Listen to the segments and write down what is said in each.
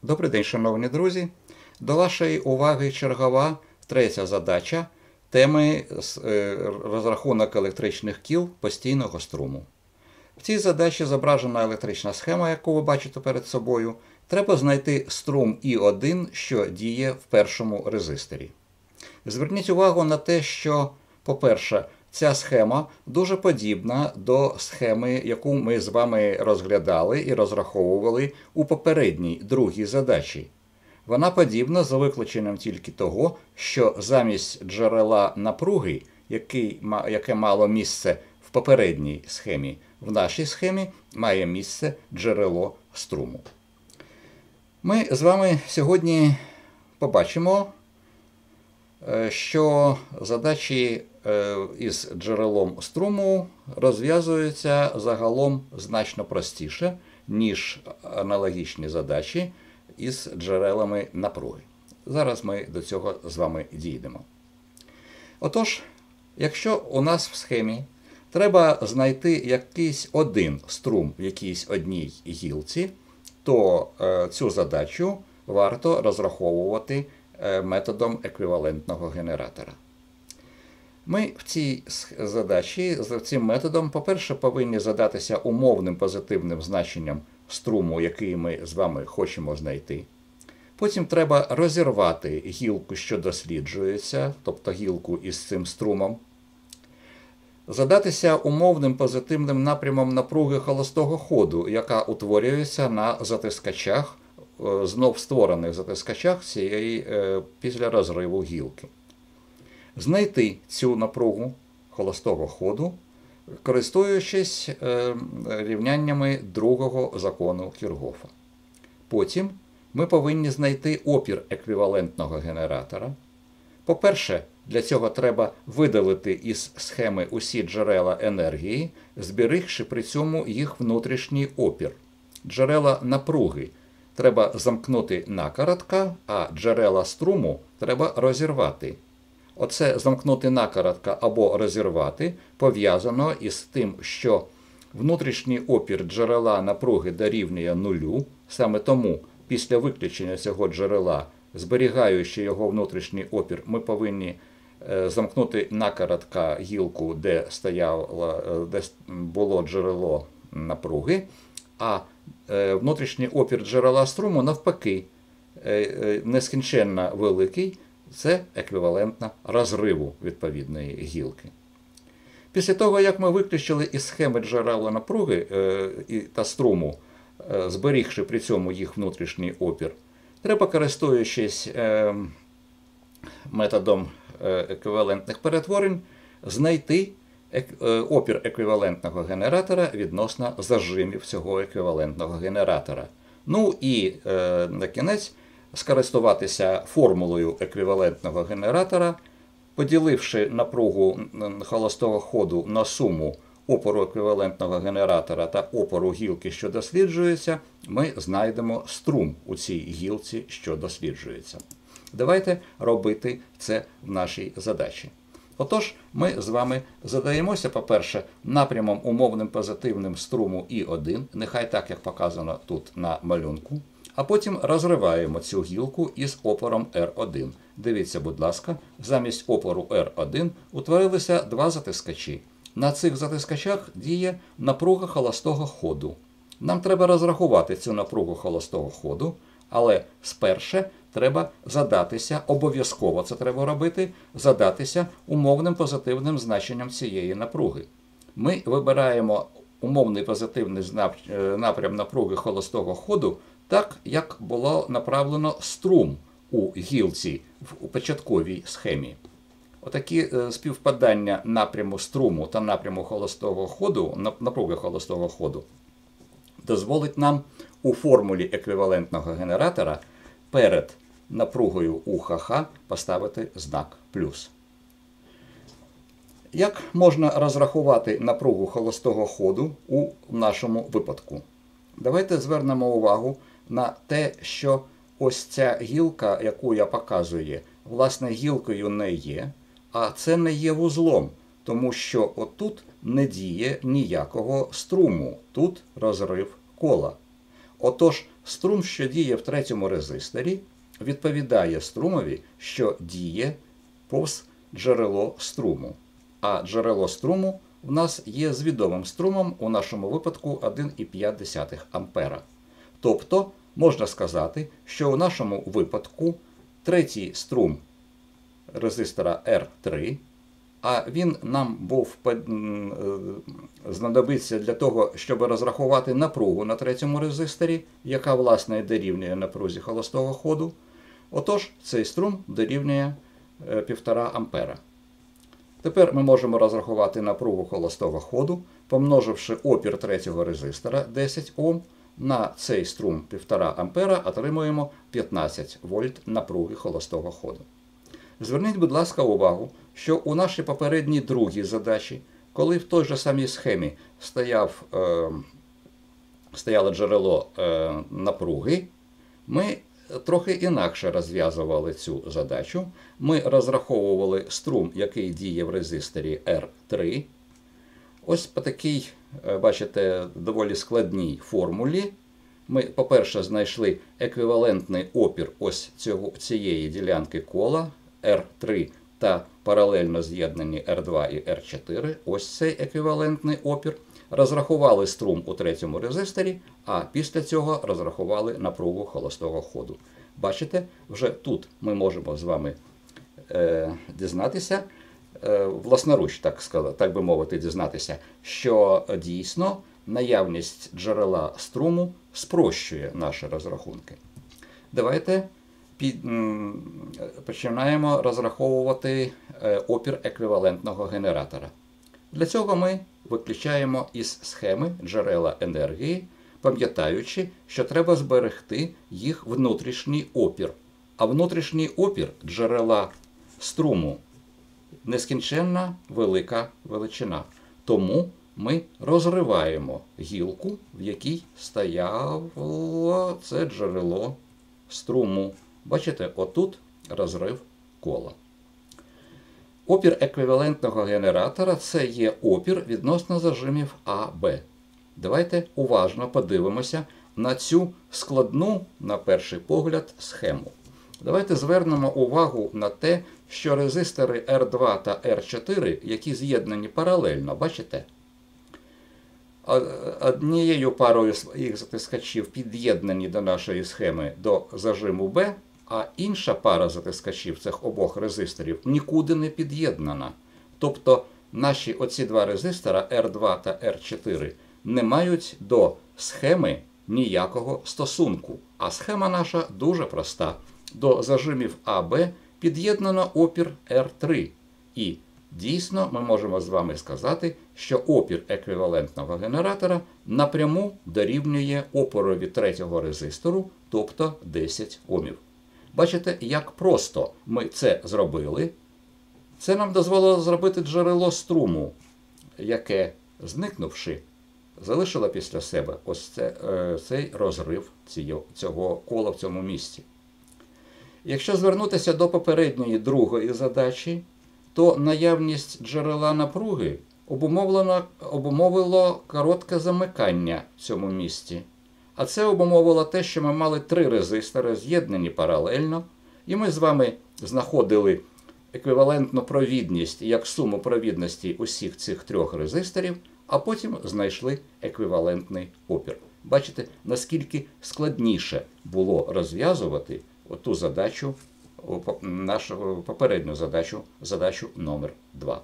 Добрий день, шановні друзі! До вашої уваги чергова третя задача теми розрахунок електричних кіл постійного струму. В цій задачі зображена електрична схема, яку ви бачите перед собою. Треба знайти струм І1, що діє в першому резисторі. Зверніть увагу на те, що, по-перше, ця схема дуже подібна до схеми, яку ми з вами розглядали і розраховували у попередній, другій задачі. Вона подібна за виключенням тільки того, що замість джерела напруги, яке мало місце в попередній схемі, в нашій схемі має місце джерело струму. Ми з вами сьогодні побачимо, що задачі із джерелом струму розв'язуються загалом значно простіше, ніж аналогічні задачі із джерелами напруги. Зараз ми до цього з вами дійдемо. Отож, якщо у нас в схемі треба знайти якийсь один струм в якійсь одній гілці, то цю задачу варто розраховувати методом еквівалентного генератора. Ми в цій задачі з цим методом, по-перше, повинні задатися умовним позитивним значенням струму, який ми з вами хочемо знайти. Потім треба розірвати гілку, що досліджується, тобто гілку із цим струмом. Задатися умовним позитивним напрямом напруги холостого ходу, яка утворюється на затискачах, знов створених затискачах після розриву гілки. Знайти цю напругу холостого ходу, користуючись рівняннями другого закону Кіргофа. Потім ми повинні знайти опір еквівалентного генератора. По-перше, для цього треба видалити із схеми усі джерела енергії, зберігши при цьому їх внутрішній опір. Джерела напруги треба замкнути накоротко, а джерела струму треба розірвати. Оце замкнути накоротко або розірвати пов'язано із тим, що внутрішній опір джерела напруги дорівнює нулю. Саме тому після виключення цього джерела, зберігаючи його внутрішній опір, ми повинні замкнути накоротко гілку, де було джерело напруги, а внутрішній опір джерела струму навпаки нескінченно великий. Це еквівалентно розриву відповідної гілки. Після того, як ми виключили із схеми джерела напруги та струму, зберігши при цьому їх внутрішній опір, треба, користуючись методом еквівалентних перетворень, знайти опір еквівалентного генератора відносно зажимів цього еквівалентного генератора. Ну і на кінець скористуватися формулою еквівалентного генератора, поділивши напругу холостого ходу на суму опору еквівалентного генератора та опору гілки, що досліджується, ми знайдемо струм у цій гілці, що досліджується. Давайте робити це в нашій задачі. Отож, ми з вами задаємося, по-перше, напрямом умовним позитивним струму І1, нехай так, як показано тут на малюнку, а потім розриваємо цю гілку із опором R1. Дивіться, будь ласка, замість опору R1 утворилися два затискачі. На цих затискачах діє напруга холостого ходу. Нам треба розрахувати цю напругу холостого ходу, але спершу треба задатися, обов'язково це треба робити, задатися умовним позитивним значенням цієї напруги. Ми вибираємо умовний позитивний напрям напруги холостого ходу так, як було направлено струм у гілці у початковій схемі. Отакі співпадання напряму струму та напряму холостого ходу, напруги холостого ходу, дозволить нам у формулі еквівалентного генератора перед напругою УХХ поставити знак плюс. Як можна розрахувати напругу холостого ходу у нашому випадку? Давайте звернемо увагу на те, що ось ця гілка, яку я показую, власне, гілкою не є, а це не є вузлом, тому що отут не діє ніякого струму, тут розрив кола. Отож, струм, що діє в третьому резисторі, відповідає струмові, що діє повз джерело струму. А джерело струму в нас є з відомим струмом, у нашому випадку 1,5 ампера. Тобто, можна сказати, що у нашому випадку третій струм резистора R3, а він нам знадобиться для того, щоб розрахувати напругу на третьому резисторі, яка, власне, дорівнює напрузі холостого ходу. Отож, цей струм дорівнює 1,5 ампера. Тепер ми можемо розрахувати напругу холостого ходу, помноживши опір третього резистора 10 Ом на цей струм 1,5 ампера, отримуємо 15 вольт напруги холостого ходу. Зверніть, будь ласка, увагу, що у нашій попередній другій задачі, коли в той же самій схемі стояло джерело напруги, ми трохи інакше розв'язували цю задачу. Ми розраховували струм, який діє в резисторі R3. Ось по такій, бачите, доволі складній формулі. Ми, по-перше, знайшли еквівалентний опір ось цієї ділянки кола R3 та паралельно з'єднані R2 і R4. Ось цей еквівалентний опір. Розрахували струм у третьому резисторі, а після цього розрахували напругу холостого ходу. Бачите, вже тут ми можемо з вами дізнатися, власноруч, так би мовити, дізнатися, що дійсно наявність джерела струму спрощує наші розрахунки. Давайте починаємо розраховувати опір еквівалентного генератора. Для цього ми виключаємо із схеми джерела енергії, пам'ятаючи, що треба зберегти їх внутрішній опір. А внутрішній опір джерела струму нескінченна велика величина. Тому ми розриваємо гілку, в якій стояло це джерело струму. Бачите, отут розрив кола. Опір еквівалентного генератора – це є опір відносно зажимів А, Б. Давайте уважно подивимося на цю складну, на перший погляд, схему. Давайте звернемо увагу на те, що резистори R2 та R4, які з'єднані паралельно, бачите? Однією парою їх затискачів під'єднані до нашої схеми до зажиму Б, а інша пара затискачів цих обох резисторів нікуди не під'єднана. Тобто наші оці два резистора R2 та R4 не мають до схеми ніякого стосунку. А схема наша дуже проста. До зажимів АБ під'єднано опір R3. І дійсно ми можемо з вами сказати, що опір еквівалентного генератора напряму дорівнює опорові третього резистору, тобто 10 Омів. Бачите, як просто ми це зробили. Це нам дозволило зробити джерело струму, яке, зникнувши, залишило після себе ось цей розрив цього кола в цьому місці. Якщо звернутися до попередньої другої задачі, то наявність джерела напруги обумовило коротке замикання в цьому місці. А це обумовило те, що ми мали три резистори, з'єднані паралельно, і ми з вами знаходили еквівалентну провідність як суму провідності усіх цих трьох резисторів, а потім знайшли еквівалентний опір. Бачите, наскільки складніше було розв'язувати оту задачу, нашу попередню задачу номер 2.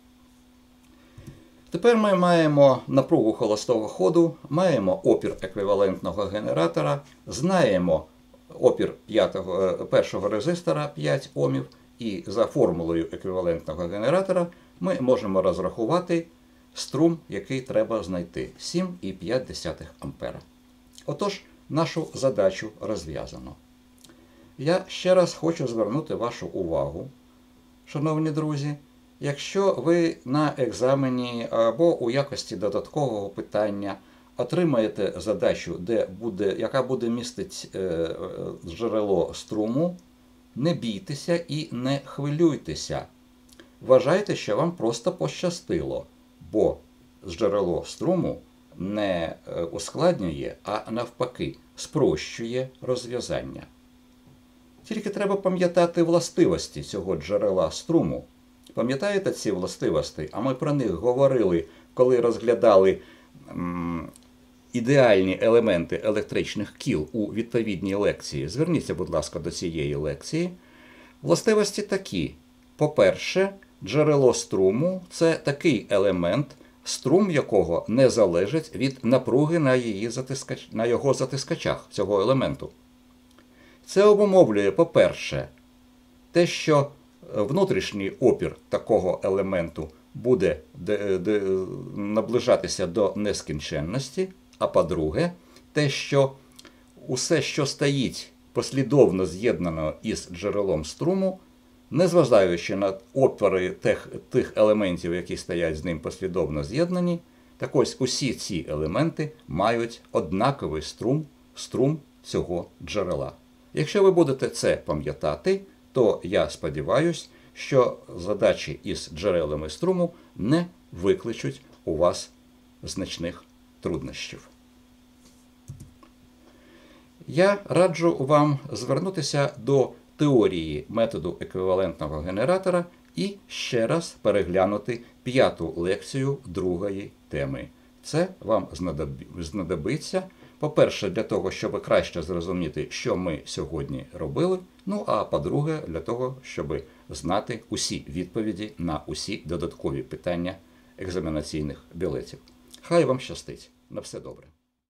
Тепер ми маємо напругу холостого ходу, маємо опір еквівалентного генератора, знаємо опір першого резистора 5 Омів, і за формулою еквівалентного генератора ми можемо розрахувати струм, який треба знайти – 7,5 ампера. Отож, нашу задачу розв'язано. Я ще раз хочу звернути вашу увагу, шановні друзі, якщо ви на екзамені або у якості додаткового питання отримаєте задачу, яка буде містити джерело струму, не бійтеся і не хвилюйтеся. Вважайте, що вам просто пощастило, бо джерело струму не ускладнює, а навпаки, спрощує розв'язання. Тільки треба пам'ятати властивості цього джерела струму. Пам'ятаєте ці властивості? А ми про них говорили, коли розглядали ідеальні елементи електричних кіл у відповідній лекції. Зверніться, будь ласка, до цієї лекції. Властивості такі. По-перше, джерело струму – це такий елемент, струм якого не залежить від напруги на його затискачах цього елементу. Це обумовлює, по-перше, те, що внутрішній опір такого елементу буде наближатися до нескінченності, а по-друге, те, що усе, що стоїть послідовно з'єднано із джерелом струму, незважаючи на опори тих елементів, які стоять з ним послідовно з'єднані, так ось усі ці елементи мають однаковий струм цього джерела. Якщо ви будете це пам'ятати, то я сподіваюся, що задачі із джерелами струму не викличуть у вас значних труднощів. Я раджу вам звернутися до теорії методу еквівалентного генератора і ще раз переглянути 5-ту лекцію другої теми. Це вам знадобиться, по-перше, для того, щоб краще зрозуміти, що ми сьогодні робили, ну а по-друге, для того, щоб знати усі відповіді на усі додаткові питання екзаменаційних білетів. Хай вам щастить. На все добре.